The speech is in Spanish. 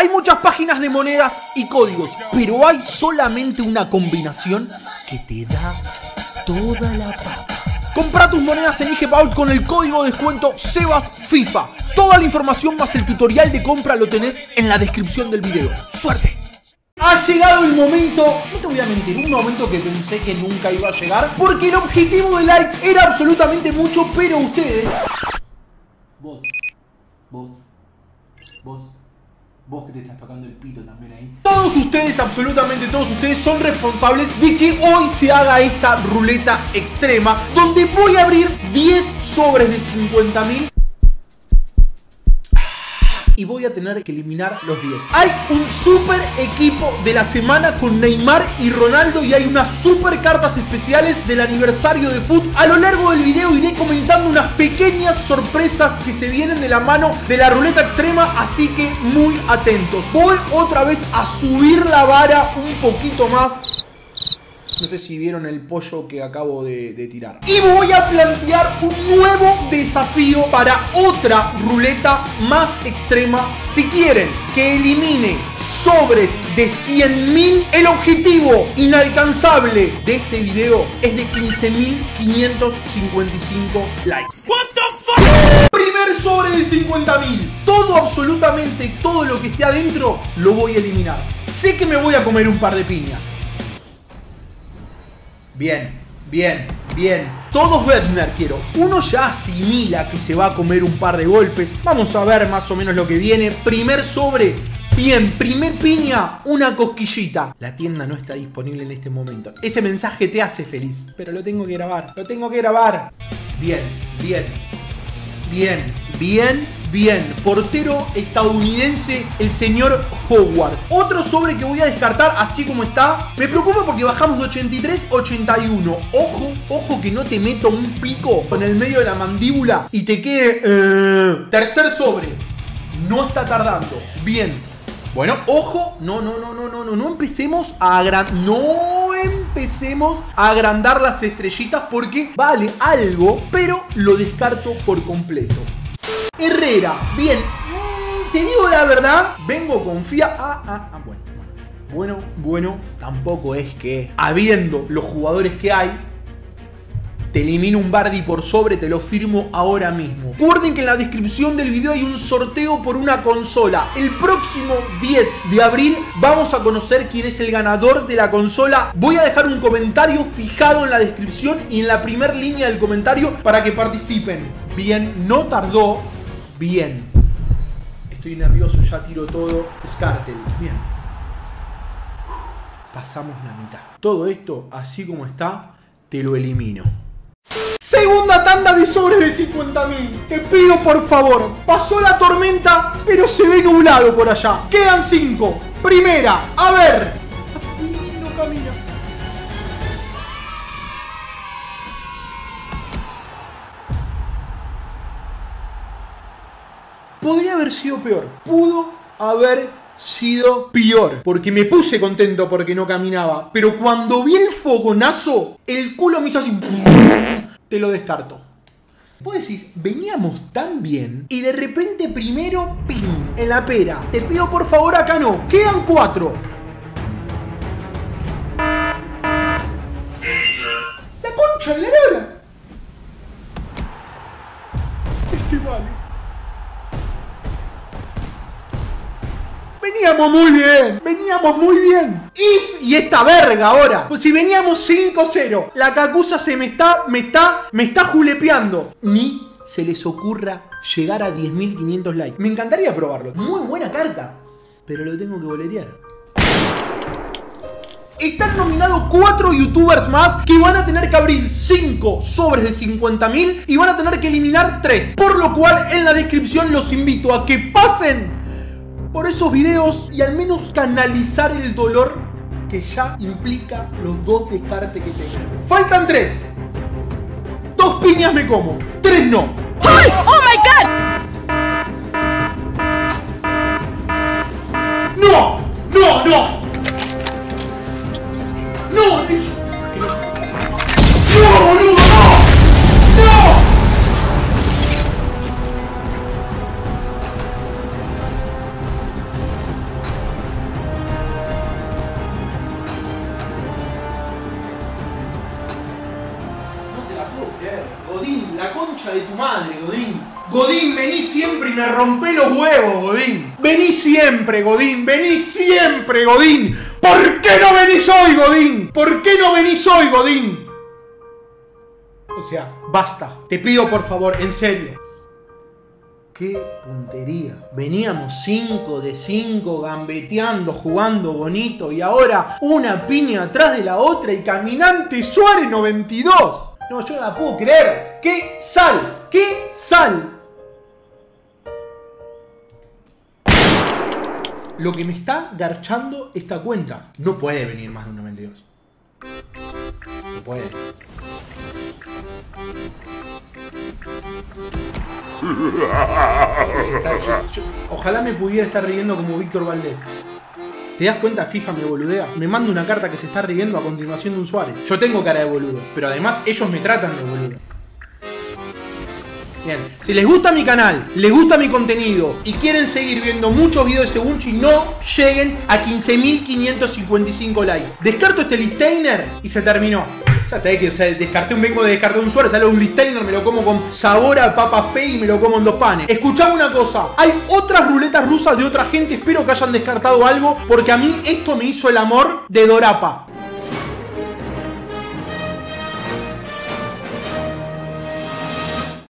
Hay muchas páginas de monedas y códigos, pero hay solamente una combinación que te da toda la papa. Compra tus monedas en IGPaul con el código de descuento SebasFIFA. Toda la información más el tutorial de compra lo tenés en la descripción del video. ¡Suerte! Ha llegado el momento, no te voy a mentir, un momento que pensé que nunca iba a llegar, porque el objetivo de likes era absolutamente mucho, pero ustedes... Vos que te estás tocando el pito también ahí. Todos ustedes, absolutamente todos ustedes, son responsables de que hoy se haga esta ruleta extrema, donde voy a abrir 10 sobres de 50.000 y voy a tener que eliminar los 10. Hay un super equipo de la semana con Neymar y Ronaldo y hay unas super cartas especiales del aniversario de FUT. A lo largo del video iré comentando unas pequeñas sorpresas que se vienen de la mano de la ruleta extrema, así que muy atentos. Voy otra vez a subir la vara un poquito más. No sé si vieron el pollo que acabo de tirar. Y voy a plantear un nuevo desafío para otra ruleta más extrema. Si quieren que elimine sobres de 100.000, el objetivo inalcanzable de este video es de 15.555 likes. What the fuck? Primer sobre de 50.000. Todo, absolutamente todo lo que esté adentro lo voy a eliminar. Sé que me voy a comer un par de piñas. Bien. Todos Bedner quiero. Uno ya asimila que se va a comer un par de golpes. Vamos a ver más o menos lo que viene. Primer sobre. Bien, primer piña, una cosquillita. La tienda no está disponible en este momento. Ese mensaje te hace feliz, pero lo tengo que grabar. Bien. Portero estadounidense, el señor Howard. Otro sobre que voy a descartar así como está. Me preocupa porque bajamos de 83 a 81. Ojo que no te meto un pico en el medio de la mandíbula y te quede... Tercer sobre. No está tardando. Bien. Bueno, ojo. No empecemos a agrandar las estrellitas porque vale algo, pero lo descarto por completo. Herrera, bien, te digo la verdad, vengo confiado. Bueno, tampoco es que, habiendo los jugadores que hay, te elimino un Bardi por sobre, te lo firmo ahora mismo. Recuerden que en la descripción del video hay un sorteo por una consola. El próximo 10 de abril vamos a conocer quién es el ganador de la consola. Voy a dejar un comentario fijado en la descripción y en la primera línea del comentario para que participen. Bien, no tardó. Bien. Estoy nervioso, ya tiro todo. Scartel, bien. Pasamos la mitad. Todo esto, así como está, te lo elimino. Segunda tanda de sobres de 50.000. Te pido por favor. Pasó la tormenta, pero se ve nublado por allá. Quedan 5. Primera, a ver. No camina. Podría haber sido peor. Pudo haber sido peor. Porque me puse contento porque no caminaba. Pero cuando vi el fogonazo, el culo me hizo así. Te lo descarto. Vos decís, veníamos tan bien y de repente primero, ping, en la pera. Te pido por favor, acá no. Quedan 4. La concha de la lora. Vale. Veníamos muy bien. Y esta verga ahora. Pues si veníamos 5-0, la Kakusa se me está julepeando. Ni se les ocurra llegar a 10.500 likes. Me encantaría probarlo. Muy buena carta. Pero lo tengo que boletear. Están nominados 4 youtubers más que van a tener que abrir 5 sobres de 50.000 y van a tener que eliminar 3. Por lo cual en la descripción los invito a que pasen por esos videos y al menos canalizar el dolor que ya implica los 2 descartes que tengo. Faltan 3. 2 piñas me como, 3 no. ¡Ay! ¡Oh my God! ¡No! ¡No, boludo! ¡No! concha de tu madre, Godín. Godín, vení siempre y me rompé los huevos, Godín. Vení siempre, Godín. Vení siempre, Godín. ¿Por qué no venís hoy, Godín? ¿Por qué no venís hoy, Godín? O sea, basta. Te pido por favor, en serio. ¡Qué puntería! Veníamos 5 de 5 gambeteando, jugando bonito y ahora una piña atrás de la otra y Caminante Suárez 92. No, yo no la puedo creer. ¡Qué sal! ¡Qué sal! Lo que me está garchando esta cuenta. No puede venir más de un 92. No puede. Ojalá me pudiera estar riendo como Víctor Valdés. ¿Te das cuenta? FIFA me boludea. Me manda una carta que se está riendo a continuación de un Suárez. Yo tengo cara de boludo, pero además ellos me tratan de boludo. Bien, si les gusta mi canal, les gusta mi contenido y quieren seguir viendo muchos videos de Segunchi, no lleguen a 15.555 likes. Descarto este Listeiner y se terminó. Ya te que, o sea, vengo de descartar un Suárez, sale un Listeiner, me lo como con sabor a papas P y me lo como en 2 panes. Escuchame una cosa, hay otras ruletas rusas de otra gente, espero que hayan descartado algo, porque a mí esto me hizo el amor de Dorapa.